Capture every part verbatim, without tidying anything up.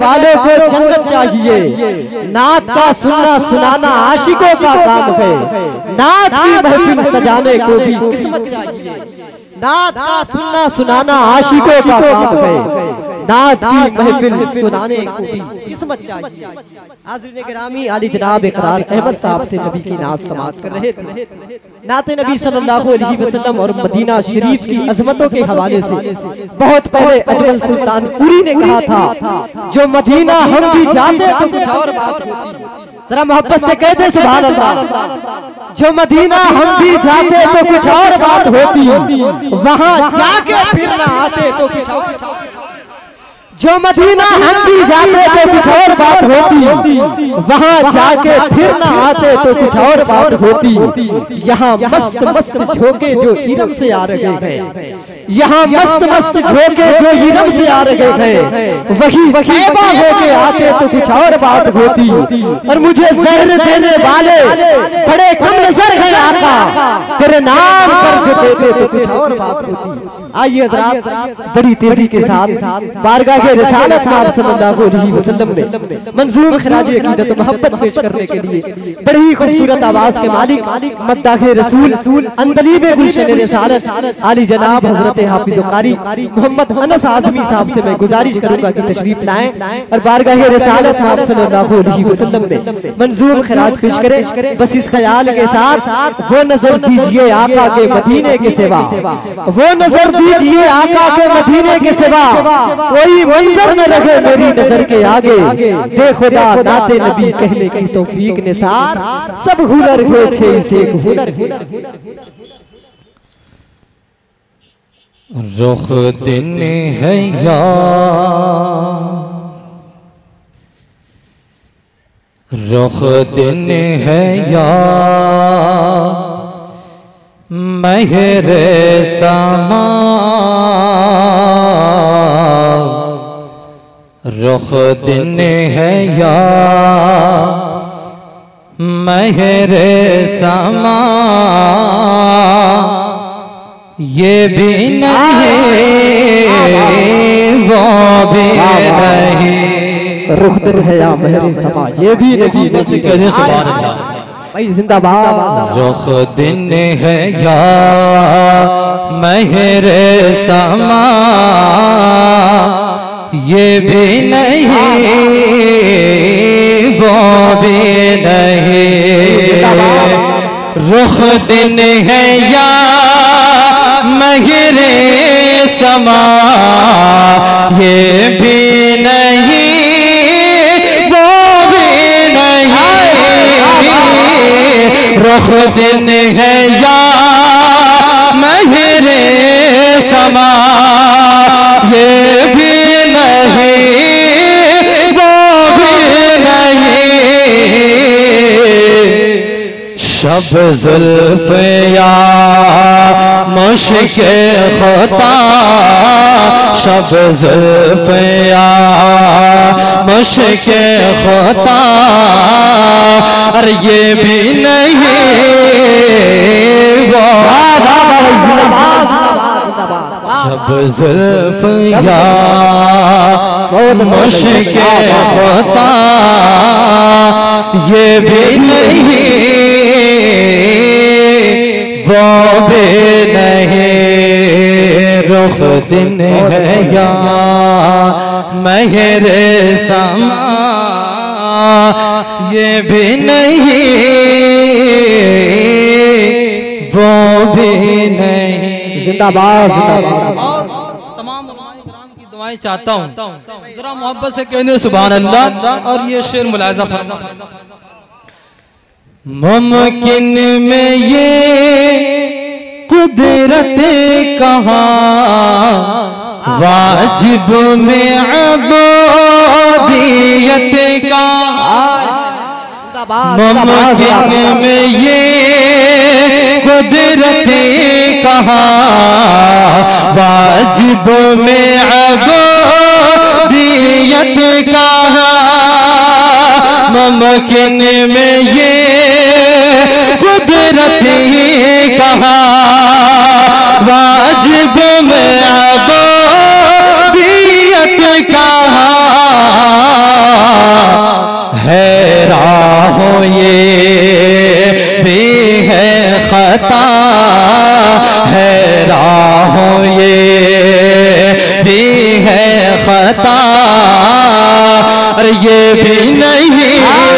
वालों को जन्नत चाहिए। नात का सुनना सुनाना आशिकों का काम है, नात की महफिल सजाने को भी किस्मत चाहिए। नात का सुनना सुनाना आशिकों का काम है, नात की महफिल सुनाने को भी किस्मत चाहिए। हाज़रीन गिरामी, आली जनाब इकरार अहमद साहब से नबी की नात समाअत कर रहे थे। नात नबी सल्लल्लाहु अलैहि वसल्लम और मदीना शरीफ की अजमतों के हवाले से बहुत पहले अजमल सुल्तानपुरी ने कहा था, जो मदीना हम भी जाते तो कुछ और बात होती। जरा मोहब्बत से कहते सुभान अल्लाह। जो मदीना हम भी जाते तो कुछ और बात होती, वहां जाके फिर ना आते तो कुछ और। जो मदीना हम भी जाते तो कुछ और बात होती, वहां जाके फिर ना आते तो कुछ और बात होती। यहाँ मस्त मस्त झोंके जो इरम से आ रहे हैं, यहाँ मस्त मस्त झोंके जो इरम से आ रहे हैं, वही तैबा होके आते तो कुछ और बात होती। और मुझे जहर देने वाले बड़े कम नजर है आका, तेरे नाम पर जो देते तो कुछ और बात होती। आइए हज़रात, बड़ी तेजी के साथ बारगाह के रिसालत में आप सल्लल्लाहु अलैहि वसल्लम ने मंजूम खराज अकीदत मोहब्बत पेश करने के लिए बड़ी खूबसूरत आवाज के मालिक मद्दाह रसूल अंदलीब गुलशन रिसालत आली जनाब हजरत हाफिज कारी मोहम्मद अनस आजमी साहब से मैं गुजारिश करूंगा कि तशरीफ लाएं और बारगाह रिसालत में आप सल्लल्लाहु अलैहि वसल्लम ने मंजूम खराज पेश करें। बस इस ख्याल के साथ, वो नजर दीजिए आका के मदीने के सिवा, वो नजर दीजिए आका के मदीने के सिवा, कोई मंजर न रहे मेरी नजर के आगे। बेखुदा नाते नबी कहने की तौफीक ने सार, सब हुनर हो छे से हुनर। रुख दिन है या रुख दिन है या महरे समा, रुख दिन है या महरे समा, ये भी नहीं वो भी नहीं। रुख दिन है या महरे समा, ये भी नहीं। बस कहने सुभान अल्लाह भाई जिंदाबाद। रुख दिन है या महरे समा, ये भी नहीं वो भी नहीं। रुख दिन है या महरे समा, ये भी नहीं वो भी नहीं। रुख दिन है या महरे समा, ये भी नहीं वो भी नहीं। शब जुल्फ या मुश्क खुदा, शब जुल्फ या मुश्क खुदा, और ये भी नहीं वो। शब जुल्फ या मुश्क खुदा, ये भी नहीं वो भी नहीं। रुख दिन है या महरे समा, ये भी नहीं वो भी नहीं। जिंदाबाद जिंदाबाद। और तमाम की दुआएं चाहता हूँ, जरा मोहब्बत से कहने सुभान अल्लाह। और ये शेर मुलाज़ा फरमा, मुमकिन में ये कुदरत कहाँ, वाजिब में अबूदियत कहाँ। मुमकिन में ये कुदरत कहाँ, वाजिब में अबूदियत कहाँ। मुमकिन में ये कुदरत कहाँ, वाजिब में अबूदियत कहाँ। अरे ये भी नहीं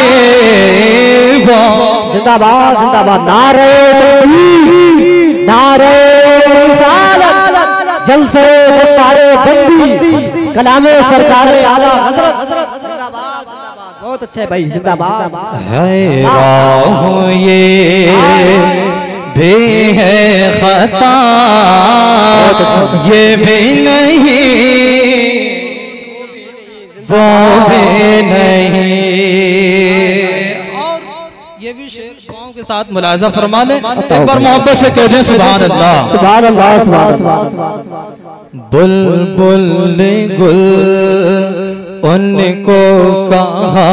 वो। जिंदाबाद जिंदाबाद, नारे तकबीर, नारे रिसालत, जलसे दस्तारे बंदी, कलामे सरकारे आला हजरत। जिंदाबाद, बहुत अच्छा है भाई, जिंदाबाद। है राह ये भी है खता, ये भी नहीं वो भी नहीं। और ये भी शेर गाँव के साथ मुलाजा फरमा ले, एक बार मोहब्बत से कह दें सुभान अल्लाह। सुभान अल्लाह, सुभान अल्लाह। बुलबुल गुल उनको कहा,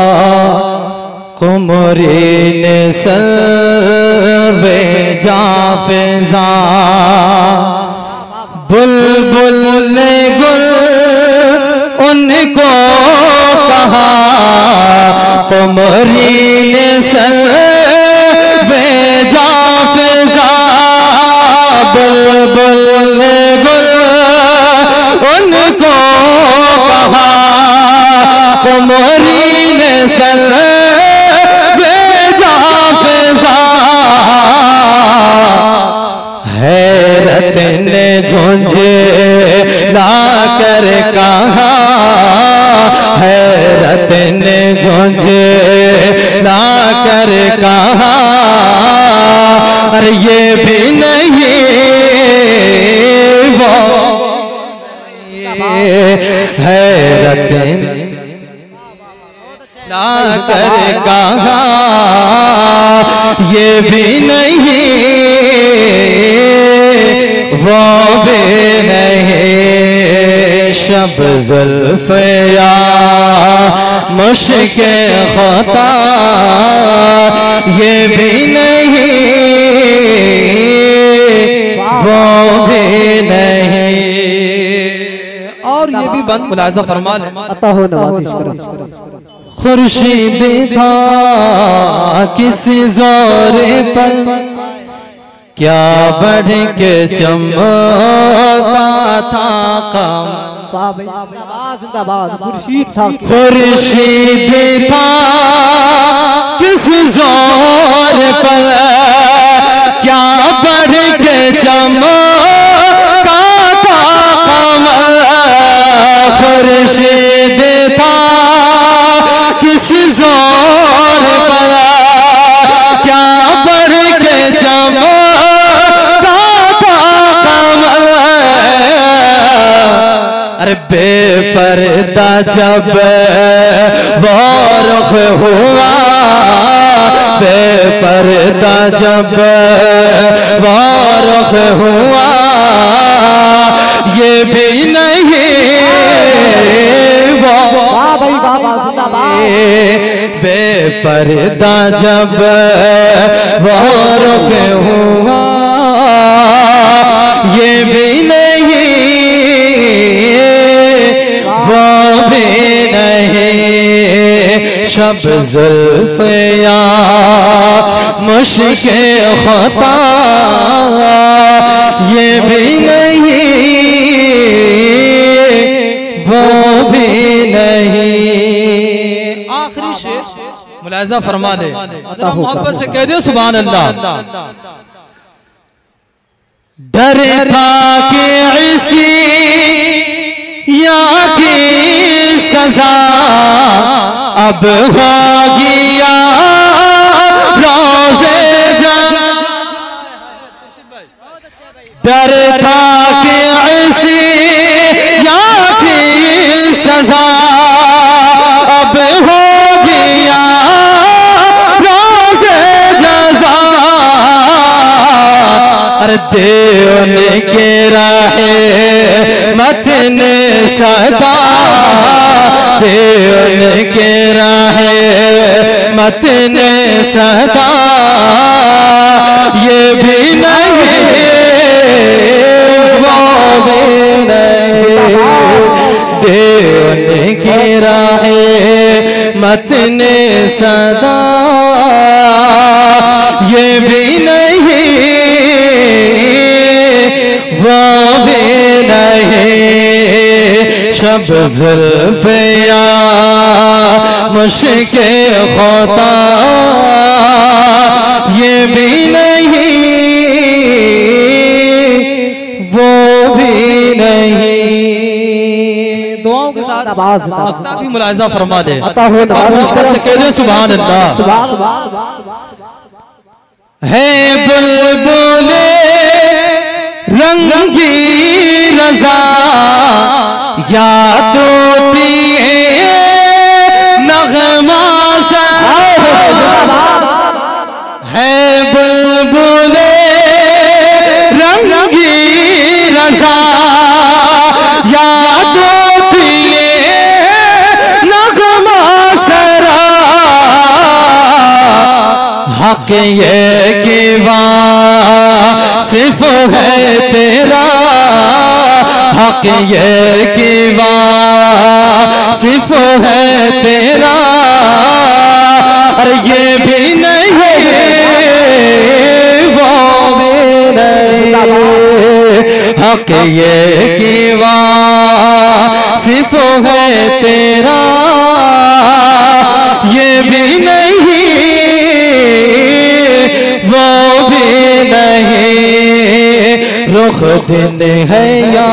कुमरी ने सर्वे जाफिजा। बुलबुल ने गुल उनको कहा, कुमरी ने सर्वे जाफिजा। बुलबुल ने गुल उनको कहा, कुमरी ने सर्वे जाफिजा। हैरत ने झुंझे ला कर कहा, हैरत ने झुंझे ला कर कहा, अरे ये भी नहीं वो। हैरत ला कर कहा, ये भी नहीं वो भी नहीं। शब जुल्फ या मुश्क खता, ये भी नहीं वो भी नहीं। और ये भी बंद मुलाजा फरमा ले, अता हो नवाजिश करो। खुर्शीद था किस जोरे पर, क्या बढ़ के चमका था कम। जिंदाबाद जिंदाबाद, खुर्शीद था खुर्शीद था किस जोर पर, क्या बढ़ के चमका था कमर। खुर्शीद था किस जोर पर, क्या बढ़ के चमका था कमर। अरे बेपर्दा जब वो रुख हुआ, बेपर्दा जब वो रुख हुआ, ये भी नहीं वो। वाह भाई वाह वाह, जिंदाबाद। बेपर्दा जब वो रुख हुआ, ये भी नहीं वो भी नहीं। शब जुल्फ या मुश्क खता, ये भी नहीं वो भी नहीं। आखिरी शेर मुलाजा फरमा ले, जरा मोहब्बत से कह दे सुभान अल्लाह। डर था कि इसी या की सजा अब होगी या रोज़े जंग। डर था कि इसी या की सजा अब होगी या रोज़े जज़ा। अरे देवन के राहे मतने सदा, देवन के राहे मतने सदा, ये भी नहीं वो भी नहीं। देवन की राहे मतने सदा, ये भी नहीं वो भी नहीं। शब ज़ुल्फ़े या मुश्के खुदा ये भी नहीं वो भी नहीं। दुआओं के साथ वक्ता भी मुलाहिज़ा फरमा दे से कह दे सुभान अल्लाह। है बुलबुले रंगी रज़ा याद होती है नग़मा सा। है बुलबुले रंगी रज़ा याद होती है नग़मा सरा। हक ये कि वासिफ़ है तेरा, हक ये कि वासिफ़ है तेरा। अरे ये भी नहीं वो भी नहीं, हक ये कि वासिफ़ है तेरा। ये भी नहीं वो भी नहीं, रुख दिन है या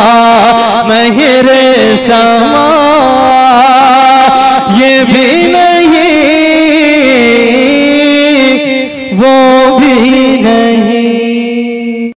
महिरे समा ये भी नहीं।